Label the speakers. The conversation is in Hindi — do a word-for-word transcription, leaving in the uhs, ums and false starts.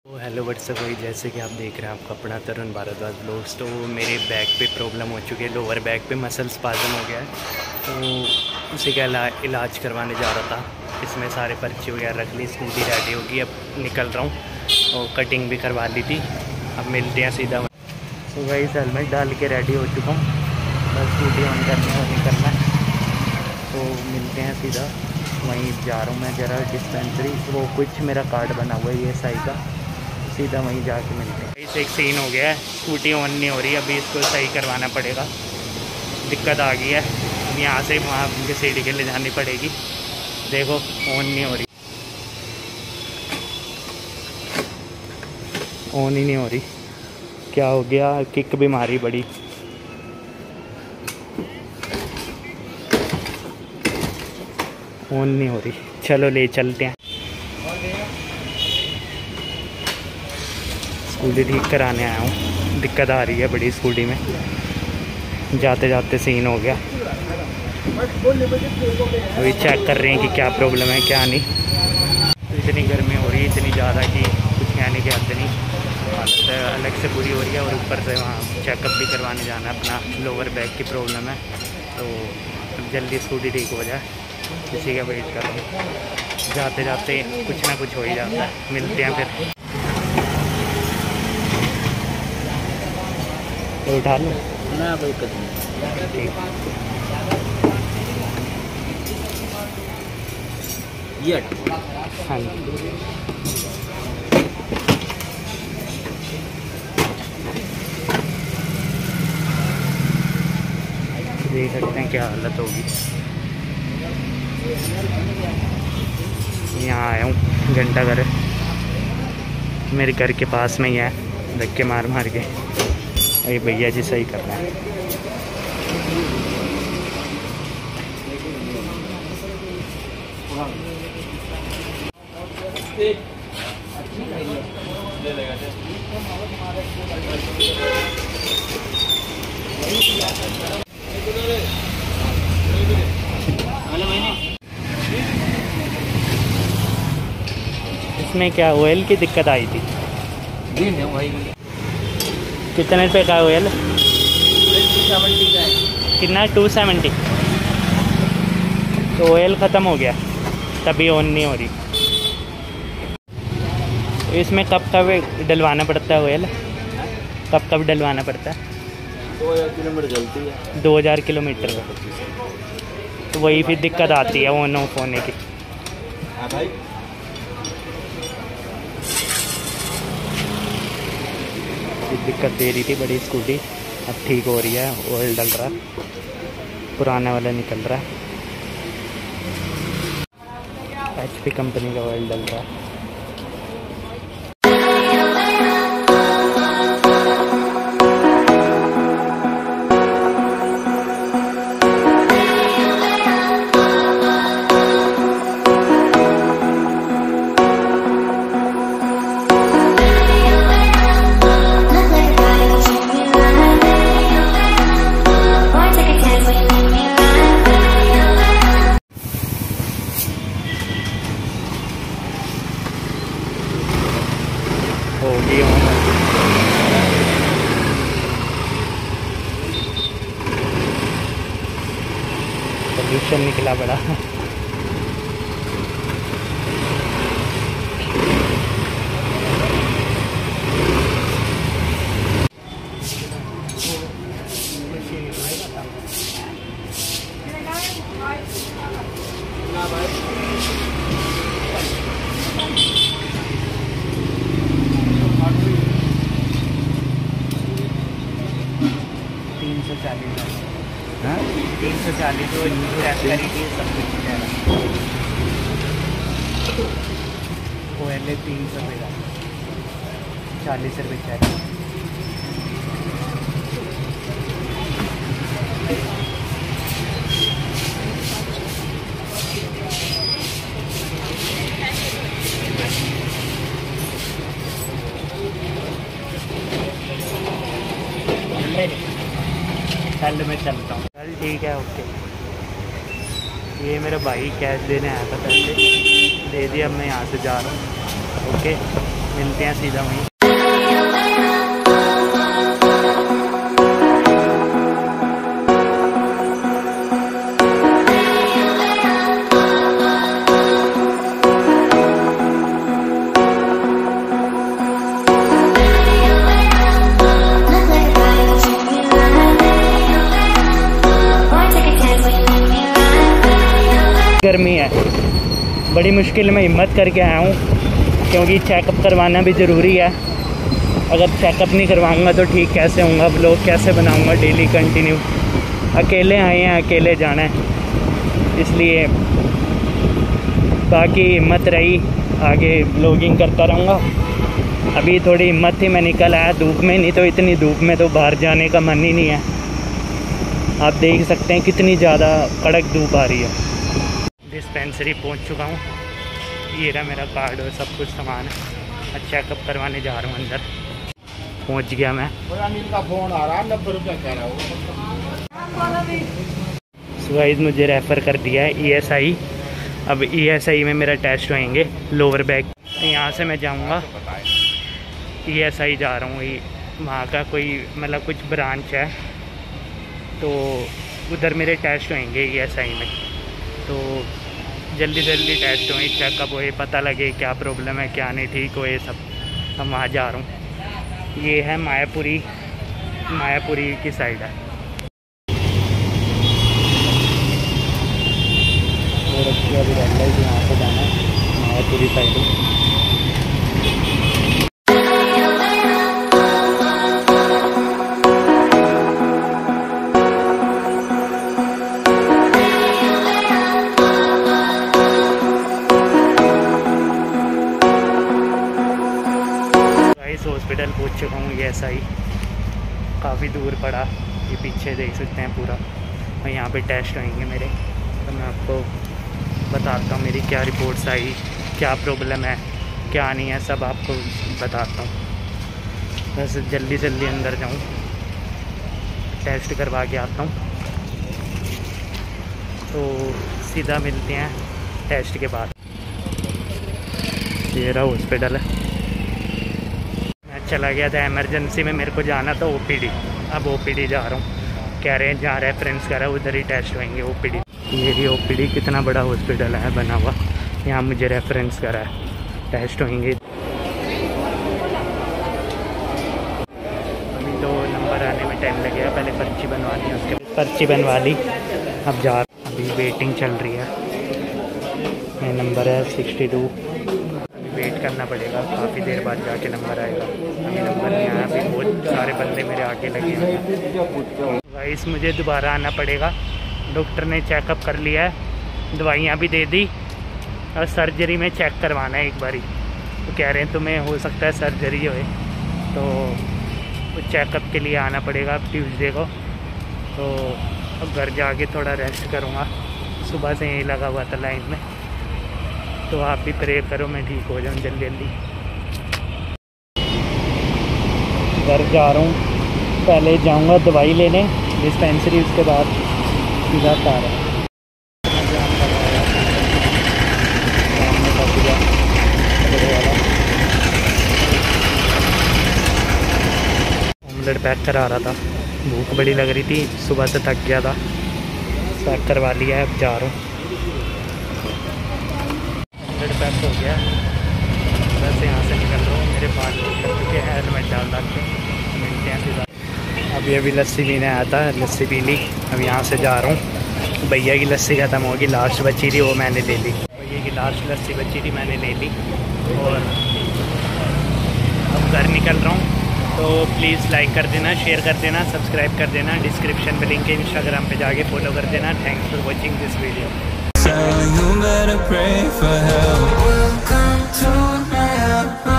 Speaker 1: तो हेलो व्हाट्सअप भाई, जैसे कि आप देख रहे हैं आपका अपना तरुण भारद्वाज ब्लॉग्स। तो मेरे बैक पे प्रॉब्लम हो चुकी है, लोअर बैक पे मसल स्पाज़म हो गया है। तो उसी का इलाज करवाने जा रहा था। इसमें सारे पर्ची वगैरह रख ली, स्कूटी रेडी होगी, अब निकल रहा हूँ और कटिंग भी करवा ली थी। अब मिलते हैं सीधा। तो वही हेलमेट डाल के रेडी हो चुका हूँ, बस स्कूटी ऑन करना और निकलना है। तो मिलते हैं सीधा, वहीं जा रहा हूँ मैं ज़रा डिस्पेंसरी। वो कुछ मेरा कार्ड बना हुआ है ये सही का, सीधा वहीं जाके मिलते हैं। इस एक सीन हो गया है, स्कूटी ऑन नहीं हो रही, अभी इसको सही करवाना पड़ेगा। दिक्कत आ गई है, यहाँ से वहाँ मुझे सीढ़ी के ले जानी पड़ेगी। देखो ऑन नहीं हो रही, ऑन ही नहीं हो रही। क्या हो गया, किक भी मारी बड़ी। ऑन नहीं हो रही, चलो ले चलते हैं। स्कूटी ठीक कराने आया हूँ, दिक्कत आ रही है बड़ी स्कूटी में। जाते जाते सीन हो गया, अभी चेक कर रहे हैं कि क्या प्रॉब्लम है क्या नहीं। इतनी गर्मी हो रही है इतनी ज़्यादा कि कुछ कहने की हद नहीं। हालत अलग से बुरी हो रही है और ऊपर से वहाँ चेकअप भी करवाने जाना है, अपना लोअर बैक की प्रॉब्लम है। तो जल्दी स्कूटी ठीक हो जाए, इसी का वेट कर रहा हूँ। जाते जाते कुछ ना कुछ हो ही जाता है। मिलते हैं फिर। तो उठा लूँ ना, कोई ठीक। ये हाँ देख सकते हैं क्या हालत होगी। यहाँ आया हूँ घंटा घर, मेरे घर के पास में ही है। धक्के मार मार के अरे भैया जी सही कर रहे हैं। इसमें क्या ऑयल की दिक्कत आई थी? कितने रुपये का ऑयल? कितना? To seventy. तो ऑयल ख़त्म हो गया तभी ऑन नहीं हो रही। तो इसमें कब कब डलवाना पड़ता है ऑयल? कब कब डलवाना पड़ता है?
Speaker 2: दो हज़ार किलोमीटर चलती है।
Speaker 1: दो हज़ार किलोमीटर का। तो वही फिर दिक्कत आती है ऑन ऑफ होने की।
Speaker 2: हाँ भाई,
Speaker 1: दिक्कत दे रही थी बड़ी स्कूटी, अब ठीक हो रही है। ऑयल डल रहा है, पुराना वाला निकल रहा है। एच पी कंपनी का ऑयल डल रहा है। होगी पोल्यूशन निकला बड़ा। तीन सौ चालीस हाँ तीन सौ चालीस वो करी सब कुछ पहले तीन सौ रुपये का चालीस रुपये चालीस। कल मैं चलता हूँ। चल ठीक है, ओके। ये मेरा भाई कैश देने आया था, पैसे दे दिया, अब मैं यहाँ से जा रहा हूँ। ओके। मिलते हैं सीधा वहीं। गर्मी है, बड़ी मुश्किल में हिम्मत करके आया हूँ क्योंकि चेकअप करवाना भी ज़रूरी है। अगर चेकअप नहीं करवाऊँगा तो ठीक कैसे होऊंगा, ब्लॉग कैसे बनाऊँगा डेली कंटिन्यू। अकेले आए हैं, अकेले जाना है, इसलिए बाकी हिम्मत रही, आगे ब्लॉगिंग करता रहूँगा। अभी थोड़ी हिम्मत थी, मैं निकल आया धूप में, नहीं तो इतनी धूप में तो बाहर जाने का मन ही नहीं है। आप देख सकते हैं कितनी ज़्यादा कड़क धूप आ रही है। डिस्पेंसरी पहुंच चुका हूँ, ये रहा मेरा कार्ड और सब कुछ सामान है। चेकअप करवाने जा रहा हूँ अंदर। पहुंच गया मैं।
Speaker 2: का फोन आ रहा है, नब्बे रुपया कह रहा हूँ।
Speaker 1: सुगाइज मुझे रेफ़र कर दिया है ई एस आई। अब ई एस आई में मेरा टेस्ट होएंगे लोअर बैक। यहाँ से मैं जाऊँगा ई एस आई जा रहा हूँ, वहाँ का कोई मतलब कुछ ब्रांच है, तो उधर मेरे टेस्ट होएंगे ई एस आई में। तो जल्दी जल्दी टेस्ट होए, चेकअप होए, पता लगे क्या प्रॉब्लम है क्या नहीं ठीक हो, ये सब। हम वहाँ जा रहा हूँ। ये है मायापुरी, मायापुरी की साइड है। और अभी यहाँ से जाना है मायापुरी साइड। हॉस्पिटल पहुंच चुका हूँ। ये ऐसा ही काफ़ी दूर पड़ा, ये पीछे देख सकते हैं पूरा। और यहाँ पे टेस्ट होंगे मेरे, तो मैं आपको बताता हूँ मेरी क्या रिपोर्ट्स आई, क्या प्रॉब्लम है क्या नहीं है, सब आपको बताता हूँ। बस जल्दी जल्दी अंदर जाऊँ, टेस्ट करवा के आता हूँ, तो सीधा मिलते हैं टेस्ट के बाद। ये रहा हॉस्पिटल है। चला गया था इमरजेंसी में, मेरे को जाना था ओ पी डी। अब ओ पी डी जा रहा हूँ, कह रहे हैं जहाँ रेफरेंस करा उधर ही टेस्ट होंगे ओ पी डी। ये भी ओ पी डी, कितना बड़ा हॉस्पिटल है बना हुआ, यहाँ मुझे रेफरेंस करा है, टेस्ट होंगे। अभी तो नंबर आने में टाइम लगेगा, पहले पर्ची बनवा ली, उसके पर्ची बनवा ली। अब जा अभी वेटिंग चल रही है। ये नंबर है सिक्सटी टू, वेट करना पड़ेगा, काफ़ी देर बाद जाके नंबर आएगा। अभी नंबर नहीं आया, अभी बहुत सारे बंदे मेरे आगे लगे हैं। गाइस मुझे दोबारा आना पड़ेगा, डॉक्टर ने चेकअप कर लिया है, दवाइयाँ भी दे दी, और सर्जरी में चेक करवाना है एक बारी। तो कह रहे हैं तुम्हें हो सकता है सर्जरी होए, तो चेकअप के लिए आना पड़ेगा अब ट्यूसडे को। तो अब घर जाके थोड़ा रेस्ट करूँगा, सुबह से यहीं लगा हुआ था लाइन में। तो आप भी प्रे करो मैं ठीक हो जाऊँ जल्दी जल्दी। घर जा रहा हूँ, पहले जाऊँगा दवाई लेने डिस्पेंसरी, उसके बाद सीधा आ रहा है। ऑमलेट पैक करा रहा था, भूख बड़ी लग रही थी, सुबह से थक गया था, पैक करवा लिया है। अब जा रहा हूँ, पैक हो गया, बस यहाँ से निकल रहा हूँ। मेरे बाल कर चुके हैं, हेलमेट डाल डाल के मिलते हैं सीधा। अभी अभी लस्सी पीने आया था, लस्सी पी ली। अब यहाँ से जा रहा हूँ, भैया की लस्सी ख़त्म होगी, लास्ट बची थी वो मैंने ले ली। भैया की लास्ट लस्सी बची थी मैंने ले ली, और अब घर निकल रहा हूँ। तो प्लीज़ लाइक कर देना, शेयर कर देना, सब्सक्राइब कर देना, डिस्क्रिप्शन में लिंक है, इंस्टाग्राम पे जाके फॉलो कर देना। Thanks for watching this video.
Speaker 3: You better pray for help. Welcome to my